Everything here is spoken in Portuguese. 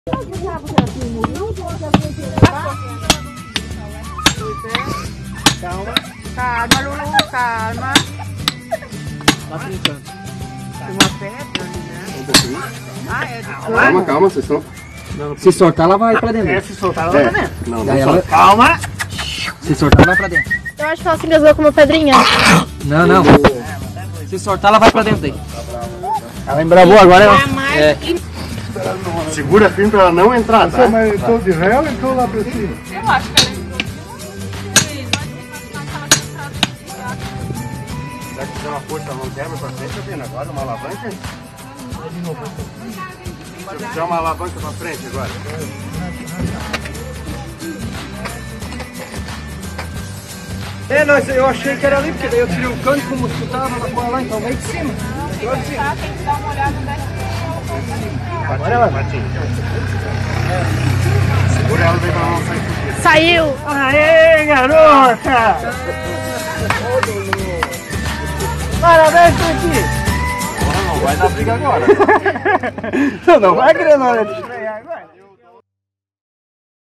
Calma. Calma, Lulu, calma. Tá brincando. Tem uma pedra ali, né? Um pouquinho. Ah, é de Calma, calma, vocês estão... Se soltar, ela vai pra dentro. se soltar, ela vai pra dentro. Não, Daí não ela... Calma. Se soltar, ela vai pra dentro. Eu acho que ela se engasgou com uma pedrinha. Não, não. Se soltar, ela vai pra dentro daí. Ela embravou agora, ela... É. Segura firme pra ela não entrar, tá? Mas entrou de ré ou entrou lá pra cima? Eu acho que ela entrou. Será que fizer uma força, ela não quebra pra frente, tá vendo? Agora uma alavanca? Se eu fizer uma alavanca pra frente agora. É, não, eu achei que era ali, porque daí eu tirei o cano como escutava ela foi lá, então meio de cima. Tem que dar uma olhada daqui. Agora ela vai. Segura ela bem pra ela não sair fugindo. Saiu! Aê, garota! Parabéns, Franquinho! Não vai dar briga agora. Não vai querer na hora de estrear agora.